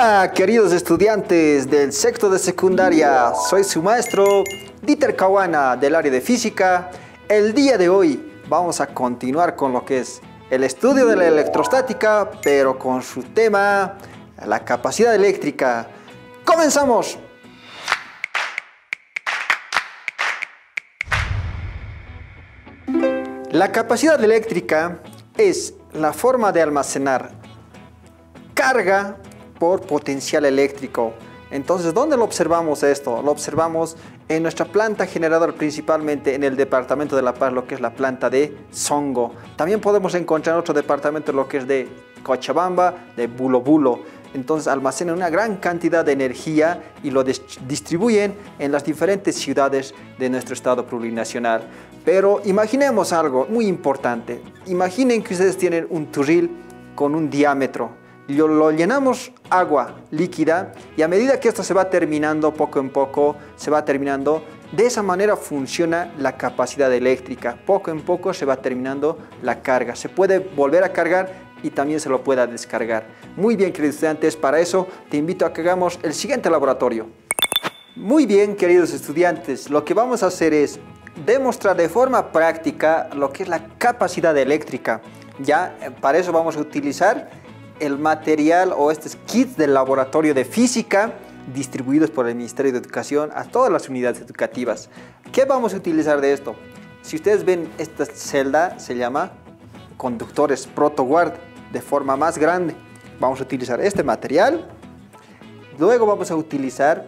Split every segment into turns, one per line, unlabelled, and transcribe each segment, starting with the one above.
Hola queridos estudiantes del sexto de secundaria, soy su maestro Dieter Cahuana del área de física. El día de hoy vamos a continuar con lo que es el estudio de la electrostática, pero con su tema, la capacidad eléctrica. ¡Comenzamos! La capacidad eléctrica es la forma de almacenar carga por potencial eléctrico. Entonces, ¿dónde lo observamos esto? Lo observamos en nuestra planta generadora, principalmente en el departamento de La Paz, lo que es la planta de Songo. También podemos encontrar en otro departamento, lo que es de Cochabamba, de Bulo Bulo. Entonces almacenan una gran cantidad de energía y lo distribuyen en las diferentes ciudades de nuestro estado plurinacional. Pero imaginemos algo muy importante. Imaginen que ustedes tienen un turril con un diámetro. Lo llenamos agua líquida y a medida que esto se va terminando, poco en poco se va terminando. De esa manera funciona la capacidad eléctrica. Poco en poco se va terminando la carga. Se puede volver a cargar y también se lo pueda descargar. Muy bien, queridos estudiantes, para eso te invito a que hagamos el siguiente laboratorio. Muy bien, queridos estudiantes, lo que vamos a hacer es demostrar de forma práctica lo que es la capacidad eléctrica. Ya, para eso vamos a utilizar el material o estos kits del laboratorio de física distribuidos por el Ministerio de Educación a todas las unidades educativas. ¿Qué vamos a utilizar de esto? Si ustedes ven, esta celda se llama conductores ProtoGuard de forma más grande. Vamos a utilizar este material. Luego vamos a utilizar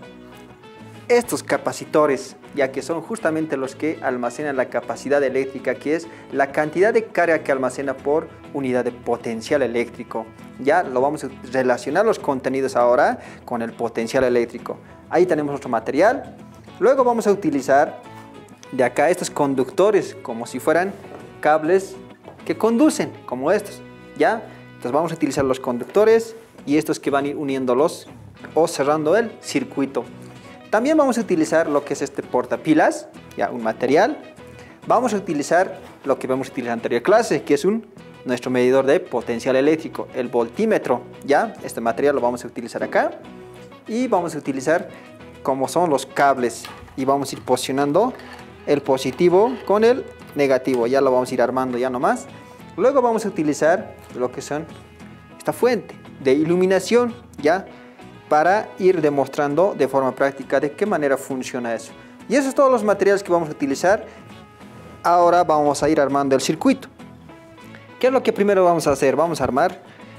estos capacitores, ya que son justamente los que almacenan la capacidad eléctrica, que es la cantidad de carga que almacena por unidad de potencial eléctrico. Ya lo vamos a relacionar los contenidos ahora con el potencial eléctrico. Ahí tenemos nuestro material. Luego vamos a utilizar de acá estos conductores como si fueran cables que conducen, como estos. ¿Ya? Entonces vamos a utilizar los conductores y estos que van a ir uniéndolos o cerrando el circuito. También vamos a utilizar lo que es este portapilas, ya un material. Vamos a utilizar lo que vamos a utilizar en la anterior clase, que es nuestro medidor de potencial eléctrico, el voltímetro. Ya, este material lo vamos a utilizar acá. Y vamos a utilizar como son los cables. Y vamos a ir posicionando el positivo con el negativo. Ya lo vamos a ir armando ya nomás. Luego vamos a utilizar lo que son esta fuente de iluminación, ya, para ir demostrando de forma práctica de qué manera funciona eso. Y esos son todos los materiales que vamos a utilizar. Ahora vamos a ir armando el circuito. ¿Qué es lo que primero vamos a hacer? Vamos a armar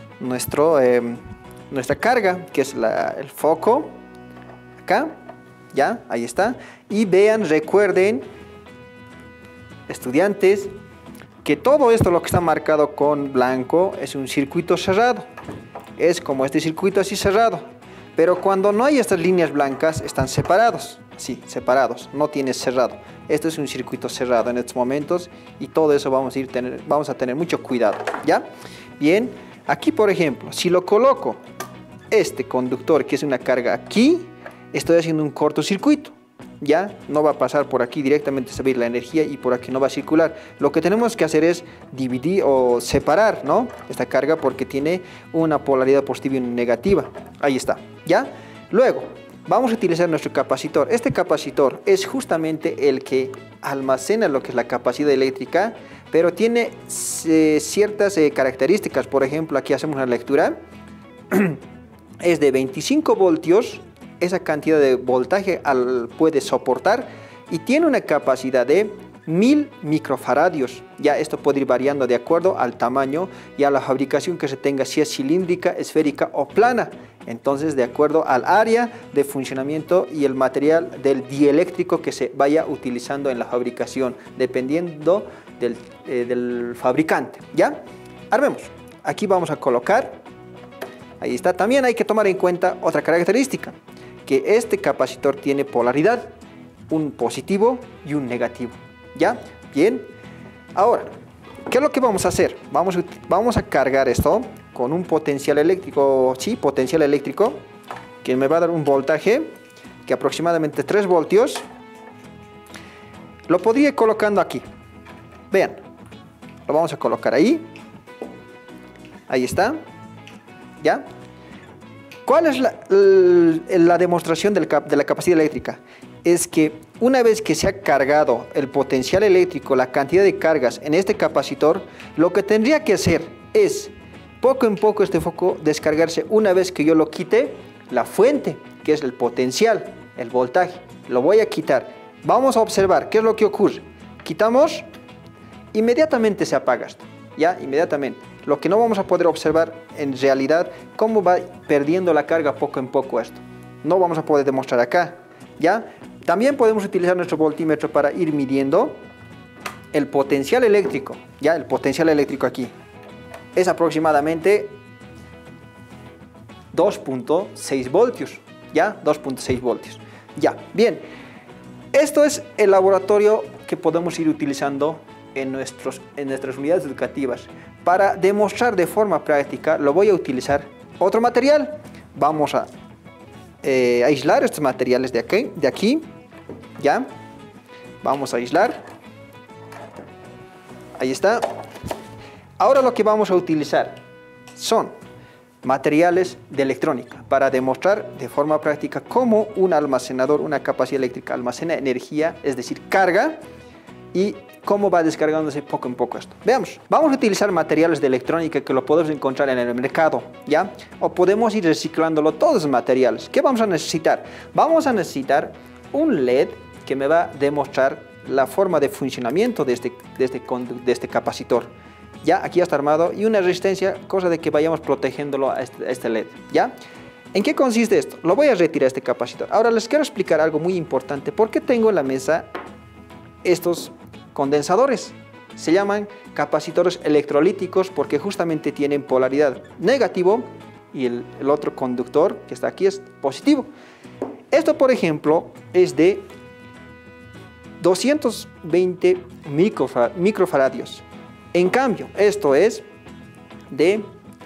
nuestra carga, que es el foco. Acá, ya, ahí está. Y vean, recuerden, estudiantes, que todo esto, lo que está marcado con blanco, es un circuito cerrado. Es como este circuito así cerrado. Pero cuando no hay estas líneas blancas, están separados. Sí, separados, no tiene cerrado. Esto es un circuito cerrado en estos momentos y todo eso vamos a tener mucho cuidado, ¿ya? Bien, aquí por ejemplo, si lo coloco este conductor, que es una carga aquí, estoy haciendo un cortocircuito. Ya no va a pasar por aquí directamente, se va a ir la energía y por aquí no va a circular. Lo que tenemos que hacer es dividir o separar, ¿no?, esta carga, porque tiene una polaridad positiva y una negativa. Ahí está, ¿ya? Luego vamos a utilizar nuestro capacitor. Este capacitor es justamente el que almacena lo que es la capacidad eléctrica, pero tiene ciertas características. Por ejemplo, aquí hacemos una lectura. Es de 25 voltios. Esa cantidad de voltaje puede soportar y tiene una capacidad de 1000 microfaradios. Ya esto puede ir variando de acuerdo al tamaño y a la fabricación que se tenga, si es cilíndrica, esférica o plana. Entonces, de acuerdo al área de funcionamiento y el material del dieléctrico que se vaya utilizando en la fabricación, dependiendo del fabricante. ¿Ya? Armemos. Aquí vamos a colocar. Ahí está. También hay que tomar en cuenta otra característica, que este capacitor tiene polaridad, un positivo y un negativo. ¿Ya? Bien. Ahora, ¿qué es lo que vamos a hacer? Vamos a cargar esto con un potencial eléctrico, sí, potencial eléctrico, que me va a dar un voltaje que aproximadamente 3 voltios. Lo podría ir colocando aquí. Vean, lo vamos a colocar ahí. Ahí está. ¿Ya? ¿Cuál es la demostración de la capacidad eléctrica? Es que una vez que se ha cargado el potencial eléctrico, la cantidad de cargas en este capacitor, lo que tendría que hacer es, poco en poco este foco descargarse una vez que yo lo quite, la fuente, que es el potencial, el voltaje. Lo voy a quitar. Vamos a observar qué es lo que ocurre. Quitamos, inmediatamente se apaga esto, ¿ya? Inmediatamente. Lo que no vamos a poder observar en realidad, cómo va perdiendo la carga poco en poco esto. No vamos a poder demostrar acá, ¿ya? También podemos utilizar nuestro voltímetro para ir midiendo el potencial eléctrico, ¿ya? El potencial eléctrico aquí es aproximadamente 2.6 voltios, ¿ya? 2.6 voltios, ya. Bien, esto es el laboratorio que podemos ir utilizando en nuestras unidades educativas. Para demostrar de forma práctica, lo voy a utilizar otro material. Vamos a aislar estos materiales de aquí, ¿ya? Vamos a aislar. Ahí está. Ahora lo que vamos a utilizar son materiales de electrónica para demostrar de forma práctica cómo un almacenador, una capacidad eléctrica almacena energía, es decir, carga, y cómo va descargándose poco en poco esto. Veamos, vamos a utilizar materiales de electrónica que lo podemos encontrar en el mercado, ¿ya? O podemos ir reciclándolo todos los materiales. ¿Qué vamos a necesitar? Vamos a necesitar un LED que me va a demostrar la forma de funcionamiento de este capacitor. Ya, aquí ya está armado, y una resistencia, cosa de que vayamos protegiéndolo a este LED, ¿ya? ¿En qué consiste esto? Lo voy a retirar este capacitor. Ahora les quiero explicar algo muy importante. ¿Por qué tengo en la mesa estos condensadores? Se llaman capacitores electrolíticos porque justamente tienen polaridad negativo y el otro conductor que está aquí es positivo. Esto, por ejemplo, es de 220 microfaradios. En cambio, esto es de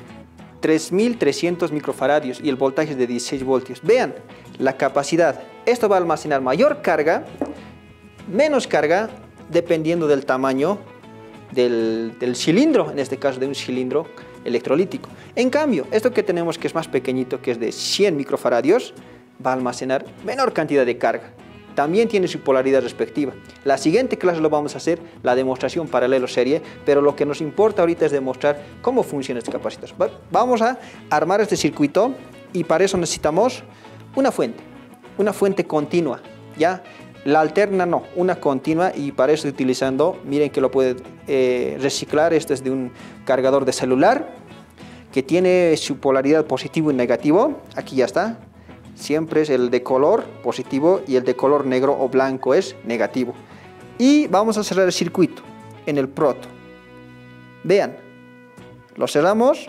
3300 microfaradios y el voltaje es de 16 voltios. Vean la capacidad. Esto va a almacenar mayor carga, menos carga, dependiendo del tamaño del cilindro, en este caso de un cilindro electrolítico. En cambio, esto que tenemos que es más pequeñito, que es de 100 microfaradios, va a almacenar menor cantidad de carga. También tiene su polaridad respectiva. La siguiente clase lo vamos a hacer, la demostración paralelo serie, pero lo que nos importa ahorita es demostrar cómo funciona este capacitor. Vamos a armar este circuito y para eso necesitamos una fuente continua, ¿ya? La alterna no, una continua, y para eso estoy utilizando, miren que lo puede reciclar. Este es de un cargador de celular que tiene su polaridad positivo y negativo. Aquí ya está. Siempre es el de color positivo y el de color negro o blanco es negativo. Y vamos a cerrar el circuito en el proto. Vean, lo cerramos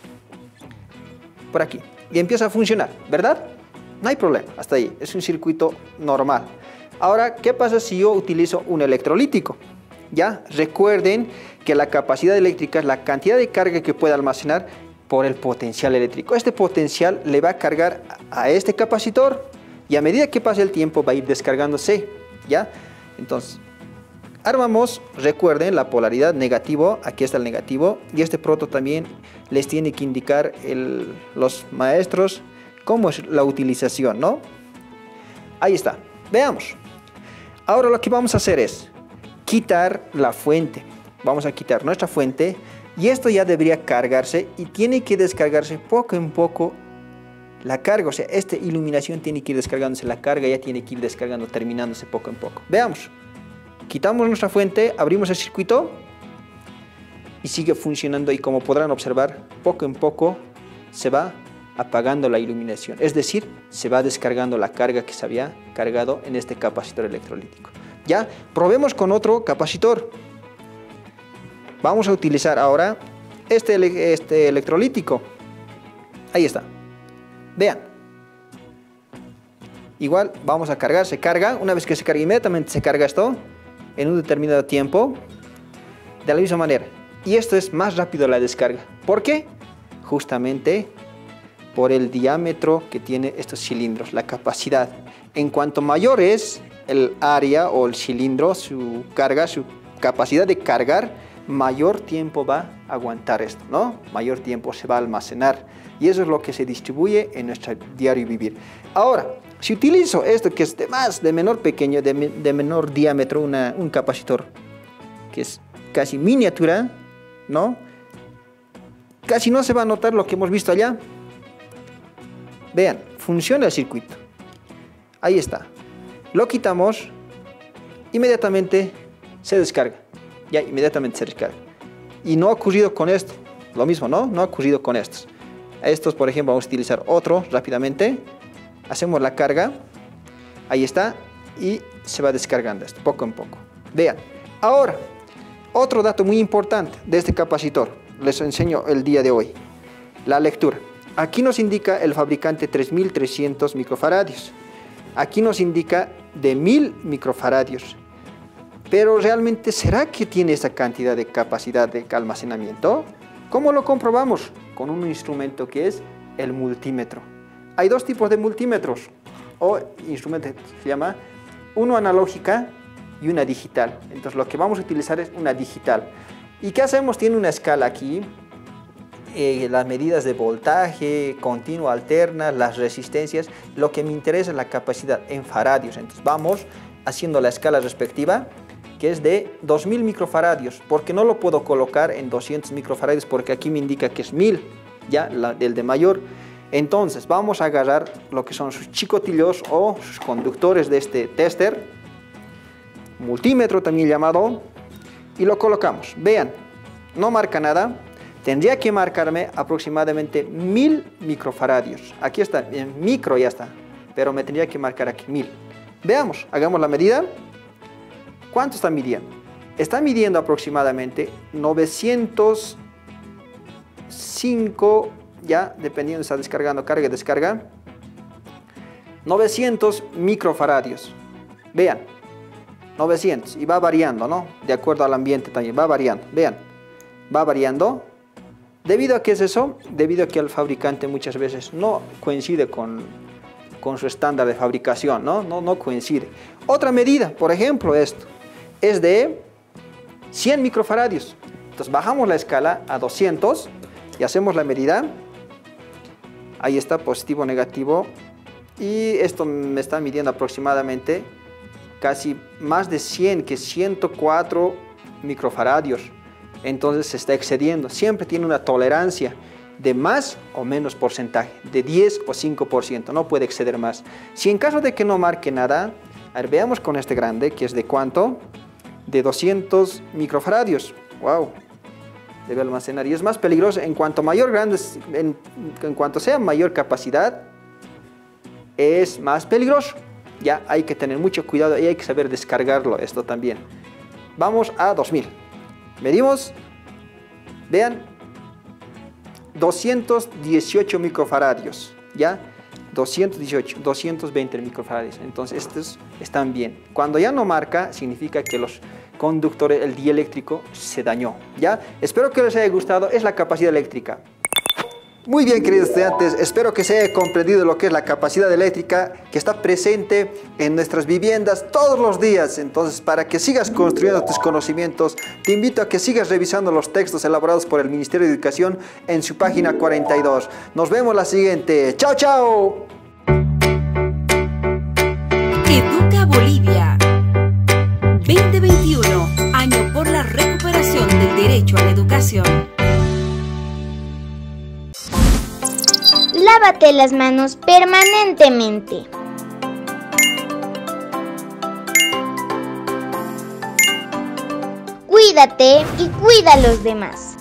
por aquí y empieza a funcionar, ¿verdad? No hay problema, hasta ahí, es un circuito normal. Ahora, ¿qué pasa si yo utilizo un electrolítico? Ya, recuerden que la capacidad eléctrica es la cantidad de carga que puede almacenar por el potencial eléctrico. Este potencial le va a cargar a este capacitor y a medida que pase el tiempo va a ir descargándose, ¿ya? Entonces, armamos, recuerden, la polaridad negativo, aquí está el negativo, y este proto también les tiene que indicar los maestros cómo es la utilización, ¿no? Ahí está, veamos. Ahora lo que vamos a hacer es quitar la fuente. Vamos a quitar nuestra fuente. Y esto ya debería cargarse y tiene que descargarse poco en poco la carga. O sea, esta iluminación tiene que ir descargándose, la carga ya tiene que ir descargando, terminándose poco en poco. Veamos. Quitamos nuestra fuente, abrimos el circuito y sigue funcionando. Y como podrán observar, poco en poco se va apagando la iluminación. Es decir, se va descargando la carga que se había cargado en este capacitor electrolítico. Ya, probemos con otro capacitor. Vamos a utilizar ahora este electrolítico. Ahí está. Vean. Igual vamos a cargar, se carga. Una vez que se carga, inmediatamente se carga esto en un determinado tiempo. De la misma manera. Y esto es más rápido la descarga. ¿Por qué? Justamente por el diámetro que tiene estos cilindros, la capacidad. En cuanto mayor es el área o el cilindro, su carga, su capacidad de cargar, mayor tiempo va a aguantar esto, ¿no? Mayor tiempo se va a almacenar. Y eso es lo que se distribuye en nuestro diario vivir. Ahora, si utilizo esto que es de menor pequeño, de menor diámetro, un capacitor que es casi miniatura, ¿no? Casi no se va a notar lo que hemos visto allá. Vean, funciona el circuito. Ahí está. Lo quitamos, inmediatamente se descarga. Ya, inmediatamente se descarga. Y no ha ocurrido con esto. Lo mismo, ¿no? No ha ocurrido con estos. Estos, por ejemplo, vamos a utilizar otro rápidamente. Hacemos la carga. Ahí está. Y se va descargando esto, poco en poco. Vean. Ahora, otro dato muy importante de este capacitor. Les enseño el día de hoy. La lectura. Aquí nos indica el fabricante 3300 microfaradios. Aquí nos indica de 1000 microfaradios. Pero realmente, ¿será que tiene esa cantidad de capacidad de almacenamiento? ¿Cómo lo comprobamos? Con un instrumento que es el multímetro. Hay dos tipos de multímetros o instrumentos, se llama uno analógica y una digital. Entonces lo que vamos a utilizar es una digital. ¿Y qué hacemos? Tiene una escala aquí, las medidas de voltaje, continua, alterna, las resistencias. Lo que me interesa es la capacidad en faradios. Entonces vamos haciendo la escala respectiva, que es de 2000 microfaradios, porque no lo puedo colocar en 200 microfaradios porque aquí me indica que es 1000, ya el de mayor. Entonces vamos a agarrar lo que son sus chicotillos o sus conductores de este tester, multímetro también llamado, y lo colocamos. Vean, no marca nada, tendría que marcarme aproximadamente 1000 microfaradios. Aquí está, en micro ya está, pero me tendría que marcar aquí 1000. Veamos, hagamos la medida. ¿Cuánto está midiendo? Está midiendo aproximadamente 905, ya dependiendo, está descargando, carga y descarga, 900 microfaradios. Vean, 900, y va variando, ¿no? De acuerdo al ambiente también, va variando. Vean, va variando. ¿Debido a qué es eso? Debido a que el fabricante muchas veces no coincide con su estándar de fabricación, ¿no? No coincide. Otra medida, por ejemplo, esto es de 100 microfaradios. Entonces bajamos la escala a 200 y hacemos la medida. Ahí está, positivo, negativo. Y esto me está midiendo aproximadamente casi más de 100, que 104 microfaradios. Entonces se está excediendo. Siempre tiene una tolerancia de más o menos porcentaje, de 10 o 5%. No puede exceder más. Si en caso de que no marque nada, a ver, veamos con este grande, que es de ¿cuánto? De 200 microfaradios. ¡Wow! Debe almacenar. Y es más peligroso en cuanto mayor grande, en cuanto sea mayor capacidad, es más peligroso. Ya hay que tener mucho cuidado y hay que saber descargarlo, esto también. Vamos a 2000. Medimos. Vean. 218 microfaradios. ¿Ya? 218, 220 microfaradios. Entonces estos están bien. Cuando ya no marca, significa que los conductores, el dieléctrico se dañó. ¿Ya? Espero que les haya gustado. Es la capacidad eléctrica. Muy bien, queridos estudiantes, espero que se haya comprendido lo que es la capacidad eléctrica que está presente en nuestras viviendas todos los días. Entonces, para que sigas construyendo tus conocimientos, te invito a que sigas revisando los textos elaborados por el Ministerio de Educación en su página 42. Nos vemos la siguiente. ¡Chao, chao!
Educa Bolivia 2021, año por la recuperación del derecho a la educación.
Lávate las manos permanentemente. Cuídate y cuida a los demás.